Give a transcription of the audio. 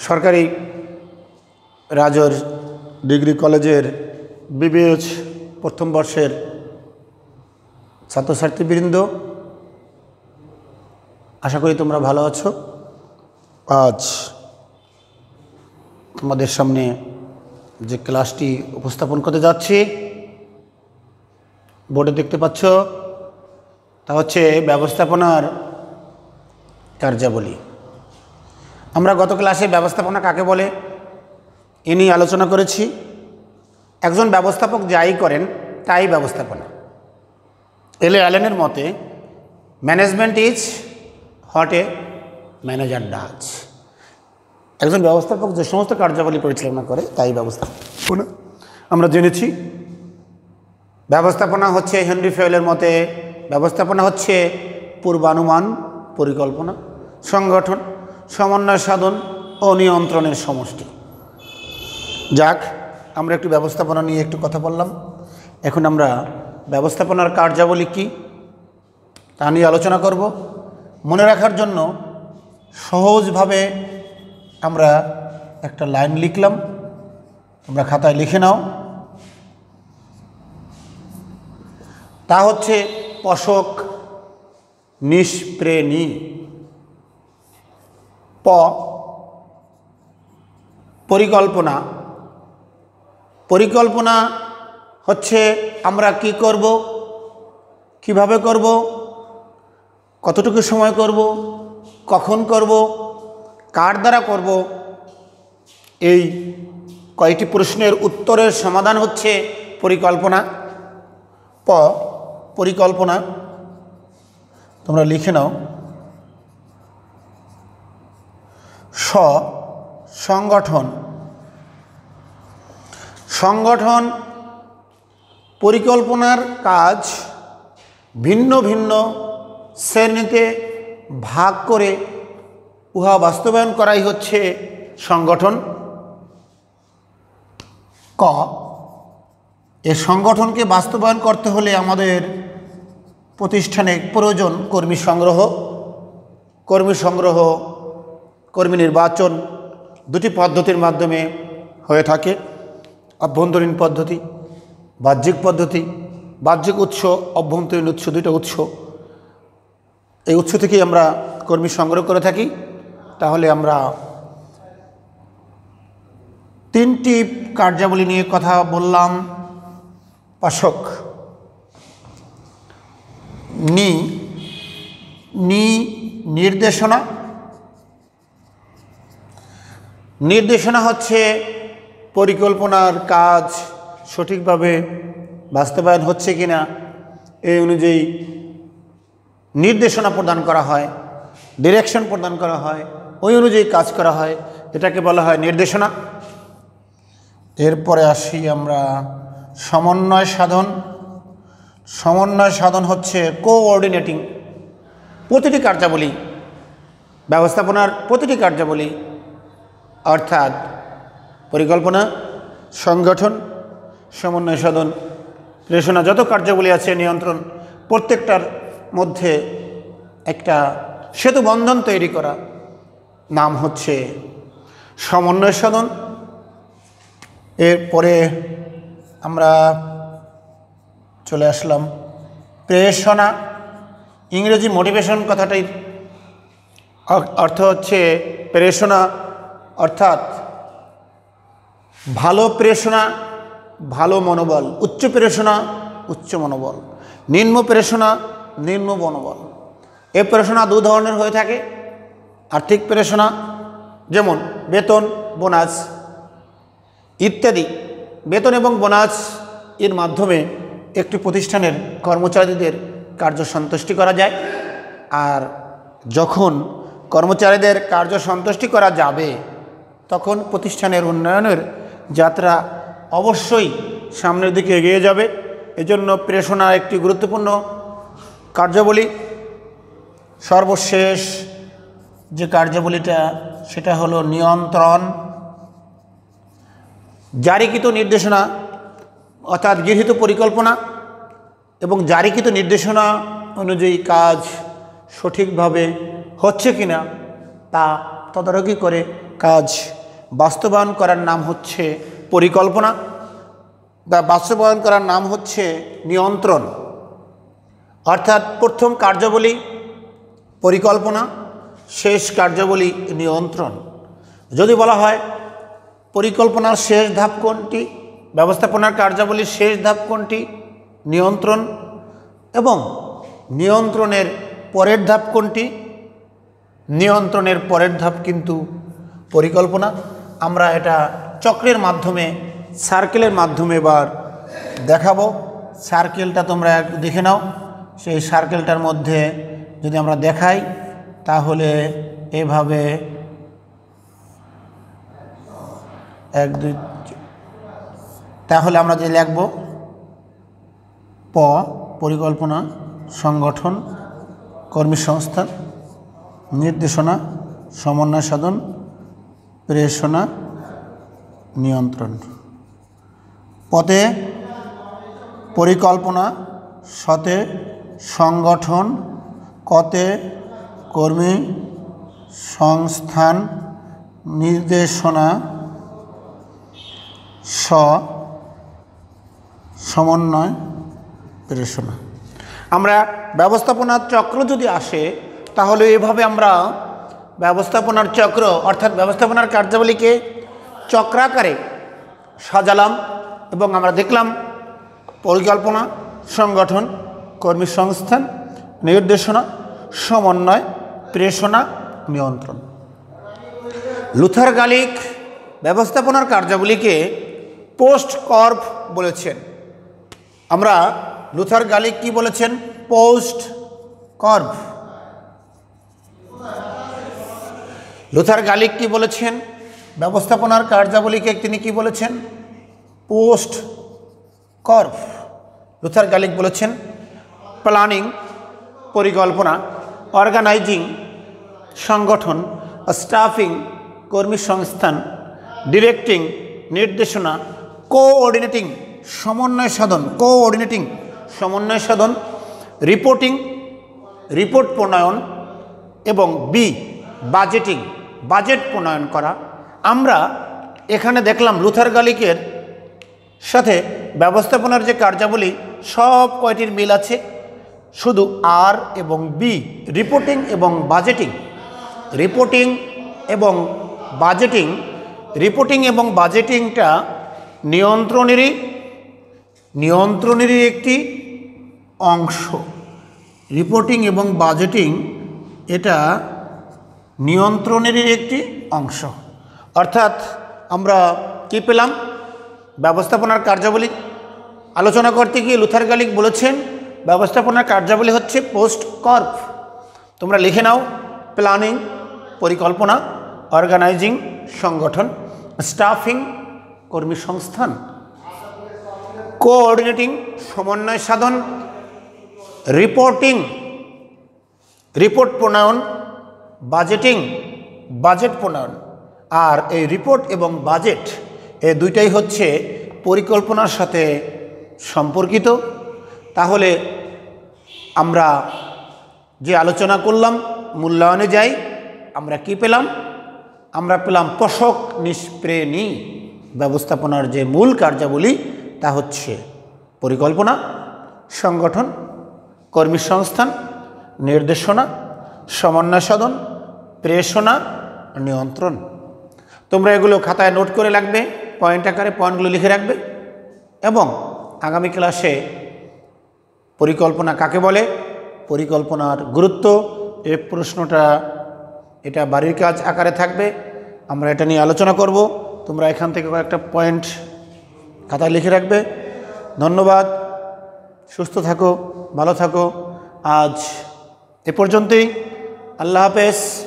সরকারি রাজর ডিগ্রি কলেজের বিবিএস প্রথম বর্ষের ছাত্রছাত্রীবৃন্দ, আশা করি তোমরা ভালো আছো। আজ তোমাদের সামনে যে ক্লাসটি উপস্থাপন করতে যাচ্ছি বোর্ডে দেখতে পাচ্ছ, তা হচ্ছে ব্যবস্থাপনার কার্যাবলী। আমরা গত ক্লাসে ব্যবস্থাপনা কাকে বলে এ নিয়ে আলোচনা করেছি। একজন ব্যবস্থাপক যাই করেন তাই ব্যবস্থাপনা। এলে অ্যালেনের মতে management is what a manager does. একজন ব্যবস্থাপক যে সমস্ত কার্যাবলী পরিচালনা করে তাই ব্যবস্থাপনা। আমরা জেনেছি ব্যবস্থাপনা হচ্ছে হেনরি ফয়েলের মতে ব্যবস্থাপনা হচ্ছে পূর্বানুমান, পরিকল্পনা, সংগঠন, সমন্বয় সাধন ও নিয়ন্ত্রণের সমষ্টি। যাক, আমরা একটু ব্যবস্থাপনা নিয়ে একটু কথা বললাম। এখন আমরা ব্যবস্থাপনার কার্যাবলী কী তা নিয়ে আলোচনা করব। মনে রাখার জন্য সহজভাবে আমরা একটা লাইন লিখলাম, তোমরা খাতায় লিখে নাও। তা হচ্ছে পোষক নিষ্প্রেণী। পরিকল্পনা। পরিকল্পনা হচ্ছে আমরা কি করব, কিভাবে করব, কতটুকু সময় করব, কখন করব, কার দ্বারা করব, এই কয়টি প্রশ্নের উত্তরের সমাধান হচ্ছে পরিকল্পনা। পরিকল্পনা তোমরা লিখে নাও। সংগঠন। সংগঠন পরিকল্পনার কাজ ভিন্ন ভিন্ন শ্রেণীতে ভাগ করে উহা বাস্তবায়ন করাই হচ্ছে সংগঠন। এ সংগঠনকে বাস্তবায়ন করতে হলে আমাদের প্রতিষ্ঠানে প্রয়োজন কর্মী সংগ্রহ। কর্মী নির্বাচন দুটি পদ্ধতির মাধ্যমে হয়ে থাকে, অভ্যন্তরীণ পদ্ধতি, বাহ্যিক পদ্ধতি। বাহ্যিক উৎস, অভ্যন্তরীণ উৎস, দুইটা উৎস। এই উৎস থেকেই আমরা কর্মী সংগ্রহ করে থাকি। তাহলে আমরা তিনটি কার্যাবলী নিয়ে কথা বললাম। পোষক। নির্দেশনা। নির্দেশনা হচ্ছে পরিকল্পনার কাজ সঠিকভাবে বাস্তবায়ন হচ্ছে কিনা এই অনুযায়ী নির্দেশনা প্রদান করা হয়, ডিরেকশন প্রদান করা হয়, ওই অনুযায়ী কাজ করা হয়, এটাকে বলা হয় নির্দেশনা। এরপরে আসি আমরা সমন্বয় সাধন। সমন্বয় সাধন হচ্ছে কোঅর্ডিনেটিং। প্রতিটি কার্যাবলী, ব্যবস্থাপনার প্রতিটি কার্যাবলী অর্থাৎ পরিকল্পনা, সংগঠন, সমন্বয় সাধন, প্রেষণা, যত কার্যাবলী আছে, নিয়ন্ত্রণ, প্রত্যেকটার মধ্যে একটা সেতু বন্ধন তৈরি করা নাম হচ্ছে সমন্বয় সাধন। এরপরে আমরা চলে আসলাম প্রেষণা। ইংরেজি মোটিভেশন কথাটির অর্থ হচ্ছে প্রেষণা, অর্থাৎ ভালো প্রেষণা, ভালো মনোবল, উচ্চ প্রেষণা, উচ্চ মনোবল, নিম্ন প্রেষণা, নিম্ন মনোবল। এ প্রেষণা দু ধরনের হয়ে থাকে। আর্থিক প্রেষণা, যেমন বেতন, বোনাস ইত্যাদি। বেতন এবং বোনাস এর মাধ্যমে একটি প্রতিষ্ঠানের কর্মচারীদের কার্য সন্তুষ্টি করা যায়। আর যখন কর্মচারীদের কার্য সন্তুষ্টি করা যাবে তখন প্রতিষ্ঠানের উন্নয়নের যাত্রা অবশ্যই সামনের দিকে এগিয়ে যাবে। এজন্য প্রেষণা একটি গুরুত্বপূর্ণ কার্যাবলী। সর্বশেষ যে কার্যাবলীটা সেটা হলো নিয়ন্ত্রণ। জারিকৃত নির্দেশনা অর্থাৎ গৃহীত পরিকল্পনা এবং জারিকৃত নির্দেশনা অনুযায়ী কাজ সঠিকভাবে হচ্ছে কিনা তা তদারকি করে কাজ বাস্তবায়ন করার নাম হচ্ছে পরিকল্পনা, বা বাস্তবায়ন করার নাম হচ্ছে নিয়ন্ত্রণ। অর্থাৎ প্রথম কার্যাবলী পরিকল্পনা, শেষ কার্যাবলী নিয়ন্ত্রণ। যদি বলা হয় পরিকল্পনার শেষ ধাপ কোনটি, ব্যবস্থাপনার কার্যাবলীর শেষ ধাপ কোনটি, নিয়ন্ত্রণ, এবং নিয়ন্ত্রণের পরের ধাপ কোনটি, নিয়ন্ত্রণের পরের ধাপ কিন্তু পরিকল্পনা। আমরা এটা চক্রের মাধ্যমে, সার্কেলের মাধ্যমে এবার দেখাবো। সার্কেলটা তোমরা দেখে নাও। সেই সার্কেলটার মধ্যে যদি আমরা দেখাই তাহলে এভাবে 1 2, তাহলে আমরা যে লিখব পরিকল্পনা, সংগঠন, কর্মী সংস্থান, নির্দেশনা, সমন্বয় সাধন, প্রেরণা, নিয়ন্ত্রণ। পথে পরিকল্পনা, সতে সংগঠন, কতে কর্মী সংস্থান, নির্দেশনা, সমন্বয়, প্রেরণা। আমরা ব্যবস্থাপনার চক্র যদি আসে তাহলে এভাবে আমরা ব্যবস্থাপনার চক্র অর্থাৎ ব্যবস্থাপনার কার্যাবলীকে চক্রাকারে সাজালাম এবং আমরা দেখলাম পরিকল্পনা, সংগঠন, কর্মী সংস্থান, নির্দেশনা, সমন্বয়, প্রেরণা, নিয়ন্ত্রণ। লুথার গালিক ব্যবস্থাপনার কার্যাবলীকে পোস্ট কর্ভ বলেছেন। আমরা লুথার গালিক কি বলেছেন? পোস্ট কর্ভ। লুথার গালিক কি বলেছেন? ব্যবস্থাপনার কার্যাবলীকে তিনি কি বলেছেন? পোস্ট কর্ভ। লুথার গালিক বলেছেন প্ল্যানিং পরিকল্পনা, অর্গানাইজিং সংগঠন, স্টাফিং কর্মী সংস্থান, ডিরেক্টিং নির্দেশনা, কোঅর্ডিনেটিং সমন্বয় সাধন, কোঅর্ডিনেটিং সমন্বয় সাধন, রিপোর্টিং রিপোর্ট প্রণয়ন, এবং বাজেটিং বাজেট প্রণয়ন করা। আমরা এখানে দেখলাম লুথার গালিকের সাথে ব্যবস্থাপনার যে কার্যাবলী সব কয়টির মিল আছে, শুধু আর এবং বি, রিপোর্টিং এবং বাজেটিং। রিপোর্টিং এবং বাজেটিং, রিপোর্টিং এবং বাজেটিংটা নিয়ন্ত্রণেরই একটি অংশ। রিপোর্টিং এবং বাজেটিং এটা নিয়ন্ত্রণেরই একটি অংশ। অর্থাৎ আমরা কি পেলাম? ব্যবস্থাপনার কার্যাবলী আলোচনা করতে গিয়ে লুথার গালিক বলেছেন ব্যবস্থাপনার কার্যাবলী হচ্ছে পোস্ট কর্ভ। তোমরা লিখে নাও: প্ল্যানিং পরিকল্পনা, অর্গানাইজিং সংগঠন, স্টাফিং কর্মী সংস্থান, কোঅর্ডিনেটিং সমন্বয় সাধন, রিপোর্টিং রিপোর্ট প্রণয়ন, বাজেটিং বাজেট প্রণয়ন। আর এই রিপোর্ট এবং বাজেট এই দুইটাই হচ্ছে পরিকল্পনার সাথে সম্পর্কিত। তাহলে আমরা যে আলোচনা করলাম মূল্যায়নে যাই, আমরা কি পেলাম? আমরা পেলাম পোষক নিষ্প্রেরণী ব্যবস্থাপনার যে মূল কার্যাবলী তা হচ্ছে পরিকল্পনা, সংগঠন, কর্মী সংস্থান, নির্দেশনা, সমন্বয় সাধন, প্রেরণা, নিয়ন্ত্রণ। তোমরা এগুলো খাতায় নোট করে রাখবে, পয়েন্ট আকারে পয়েন্টগুলো লিখে রাখবে, এবং আগামী ক্লাসে পরিকল্পনা কাকে বলে, পরিকল্পনার গুরুত্ব, এই প্রশ্নটা এটা বাড়ির কাজ আকারে থাকবে, আমরা এটা নিয়ে আলোচনা করব। তোমরা এখান থেকে কয়েকটা পয়েন্ট খাতায় লিখে রাখবে। ধন্যবাদ, সুস্থ থাকো, ভালো থাকো। আজ এ পর্যন্তই। আল্লাহ হাফেজ।